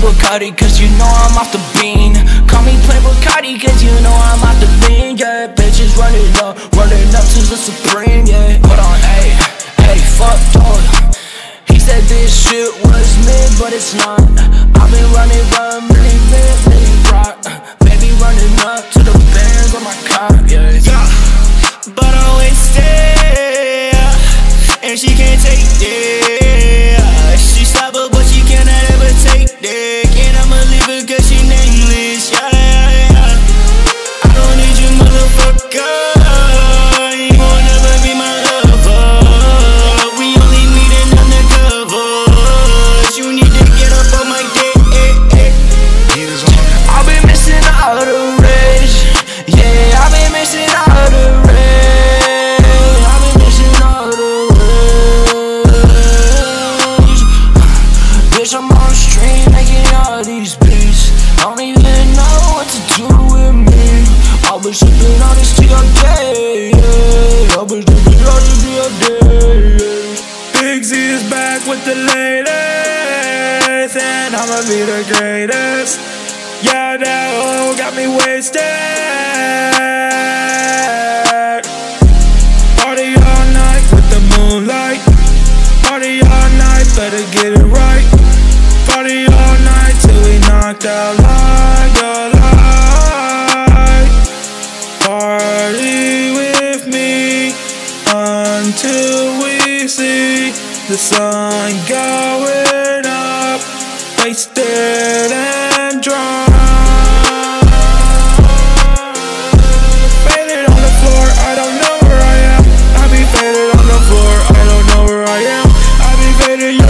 Bacardi, cause you know I'm off the bean. Call me play Bacardi, cause you know I'm off the bean. Yeah, bitches running up to the Supreme, yeah. Hold on, ayy, fuck dog. He said this shit was mid, but it's not. I've been running really mid, really rock. Baby running up to the bands on my car, yeah. But I always stay, and she can't take it. She stubborn, but she cannot ever take it. And I'ma leave her cause she nameless, yeah. I don't need you, motherfucker. You won't never be my lover. We only meeting undercover. You need to get up on my dick. I've been missing all the rage. Yeah, I've been missing all the rage. I've been missing all the rage. Bitch, I'm on the stream making all these beats. I don't even know what to do with me. I was sipping on this TLD, yeah. I was sipping on this TLD, yeah. Big Z is back with the latest, and I'ma be the greatest. Yeah, that hoe got me wasted. Party all night with the moonlight. Party all night, better get it right. Party all night till we knocked out like a light. Party with me until we see the sun going up. Wasted and drunk. Faded on the floor, I don't know where I am. I be faded on the floor, I don't know where I am. I be faded.